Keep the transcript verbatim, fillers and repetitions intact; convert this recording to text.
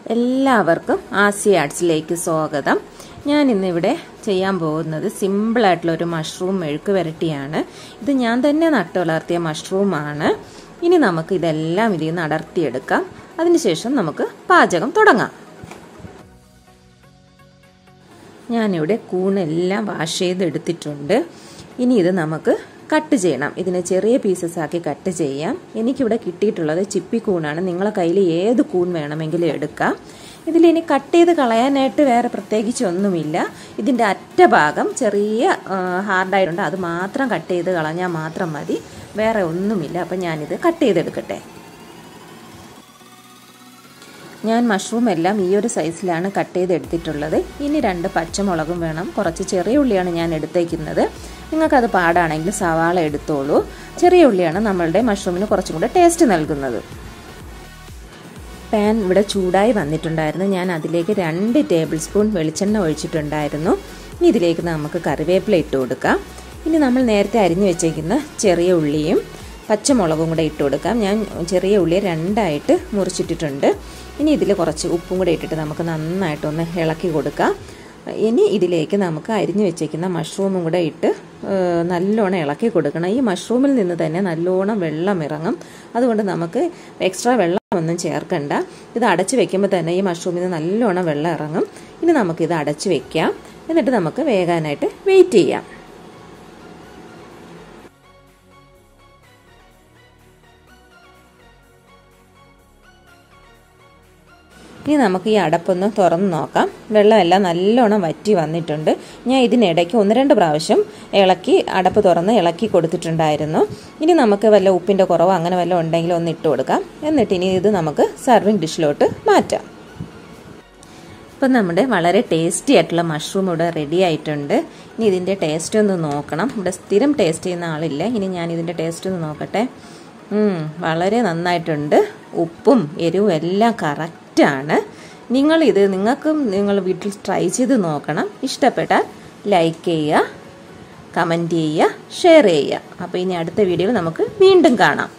എല്ലാവർക്കും ആസി ആർട്സിലേക്ക് സ്വാഗതം. ഞാൻ ഇന്നിവിടെ ചെയ്യാൻ പോകുന്നത് സിമ്പിളായിട്ടുള്ള ഒരു മഷ്റൂം മെഴുക്ക് വരട്ടിയാണ്. ഇത് ഞാൻ തന്നെ നട്ടു വളർത്തിയ മഷ്റൂമാണ്. ഇനി നമുക്ക് ഇതെല്ലാം ഇതിൽ നിന്ന് അടർത്തിയെടുക്കാം. അതിനുശേഷം നമുക്ക് പാചകം തുടങ്ങാം. ഞാനിവിടെ കൂണെല്ലാം വാഷ് ചെയ്തെടുത്തിട്ടുണ്ട്. ഇനി ഇത് നമുക്ക് കട്ട് ചെയ്യണം. ഇതിനെ ചെറിയ പീസസ് ആക്കി കട്ട് ചെയ്യാം. എനിക്കിവിടെ കിട്ടിയിട്ടുള്ളത് ചിപ്പി കൂണാണ്. നിങ്ങളെ കയ്യിൽ ഏത് കൂൺ വേണമെങ്കിലും എടുക്കാം. ഇതിലിനി കട്ട് ചെയ്ത് കളയാനായിട്ട് വേറെ പ്രത്യേകിച്ച് ഒന്നുമില്ല. ഇതിൻ്റെ അറ്റഭാഗം ചെറിയ ഹാർഡായിട്ടുണ്ട്, അത് മാത്രം കട്ട് ചെയ്ത് കളഞ്ഞാൽ മാത്രം മതി, വേറെ ഒന്നുമില്ല. അപ്പം ഞാനിത് കട്ട് ചെയ്തെടുക്കട്ടെ. ഞാൻ മഷ്റൂം എല്ലാം ഈ ഒരു സൈസിലാണ് കട്ട് ചെയ്തെടുത്തിട്ടുള്ളത്. ഇനി രണ്ട് പച്ചമുളകും വേണം. കുറച്ച് ചെറിയ ഉള്ളിയാണ് ഞാൻ എടുത്തേക്കുന്നത്. നിങ്ങൾക്കത് പാടാണെങ്കിൽ സവാള എടുത്തോളൂ. ചെറിയ ഉള്ളിയാണ് നമ്മളുടെ മഷ്റൂമിന് കുറച്ചും കൂടെ ടേസ്റ്റ് നൽകുന്നത്. പാൻ ഇവിടെ ചൂടായി വന്നിട്ടുണ്ടായിരുന്നു. ഞാൻ അതിലേക്ക് രണ്ട് ടേബിൾ സ്പൂൺ വെളിച്ചെണ്ണ ഒഴിച്ചിട്ടുണ്ടായിരുന്നു. ഇനി ഇതിലേക്ക് നമുക്ക് കറിവേപ്പില ഇട്ട് കൊടുക്കാം. ഇനി നമ്മൾ നേരത്തെ അരിഞ്ഞു വെച്ചേക്കുന്ന ചെറിയ ഉള്ളിയും പച്ചമുളകും കൂടെ ഇട്ട് കൊടുക്കാം. ഞാൻ ചെറിയ ഉള്ളി രണ്ടായിട്ട് മുറിച്ചിട്ടിട്ടുണ്ട്. ഇനി ഇതിൽ കുറച്ച് ഉപ്പും കൂടെ ഇട്ടിട്ട് നമുക്ക് നന്നായിട്ടൊന്ന് ഇളക്കി കൊടുക്കാം. ഇനി ഇതിലേക്ക് നമുക്ക് അരിഞ്ഞു വെച്ചേക്കുന്ന മഷ്റൂമും കൂടെ ഇട്ട് നല്ലോണം ഇളക്കി കൊടുക്കണം. ഈ മഷ്റൂമിൽ നിന്ന് തന്നെ നല്ലോണം വെള്ളം ഇറങ്ങും. അതുകൊണ്ട് നമുക്ക് എക്സ്ട്രാ വെള്ളം ഒന്നും ചേർക്കണ്ട. ഇത് അടച്ചു വെക്കുമ്പോൾ തന്നെ ഈ മഷ്റൂമിൽ നിന്ന് നല്ലോണം വെള്ളം ഇറങ്ങും. ഇനി നമുക്കിത് അടച്ചു വെക്കാം. എന്നിട്ട് നമുക്ക് വേകാനായിട്ട് വെയിറ്റ് ചെയ്യാം. ഇനി നമുക്ക് ഈ അടപ്പൊന്ന് തുറന്ന് നോക്കാം. വെള്ളമെല്ലാം നല്ലോണം വറ്റി വന്നിട്ടുണ്ട്. ഞാൻ ഇതിനിടയ്ക്ക് ഒന്ന് രണ്ട് പ്രാവശ്യം ഇളക്കി അടപ്പ് തുറന്ന് ഇളക്കി കൊടുത്തിട്ടുണ്ടായിരുന്നു. ഇനി നമുക്ക് വല്ല ഉപ്പിൻ്റെ കുറവോ അങ്ങനെ വല്ല ഉണ്ടെങ്കിലും ഒന്ന് ഇട്ട് കൊടുക്കാം. എന്നിട്ട് ഇനി ഇത് നമുക്ക് സർവിങ് ഡിഷിലോട്ട് മാറ്റാം. ഇപ്പം നമ്മുടെ വളരെ ടേസ്റ്റി ആയിട്ടുള്ള മഷ്റൂം ഇവിടെ റെഡി ആയിട്ടുണ്ട്. ഇനി ഇതിൻ്റെ ടേസ്റ്റ് ഒന്ന് നോക്കണം. ഇവിടെ സ്ഥിരം ടേസ്റ്റ് ചെയ്യുന്ന ആളില്ല. ഇനി ഞാൻ ഇതിൻ്റെ ടേസ്റ്റ് ഒന്ന് നോക്കട്ടെ. വളരെ നന്നായിട്ടുണ്ട്. ഉപ്പും എരിവും എല്ലാം കറക്റ്റാണ്. നിങ്ങളിത് നിങ്ങൾക്കും നിങ്ങൾ വീട്ടിൽ ട്രൈ ചെയ്ത് നോക്കണം. ഇഷ്ടപ്പെട്ടാൽ ലൈക്ക് ചെയ്യുക, കമൻറ്റ് ചെയ്യുക, ഷെയർ ചെയ്യുക. അപ്പോൾ ഇനി അടുത്ത വീഡിയോയിൽ നമുക്ക് വീണ്ടും കാണാം.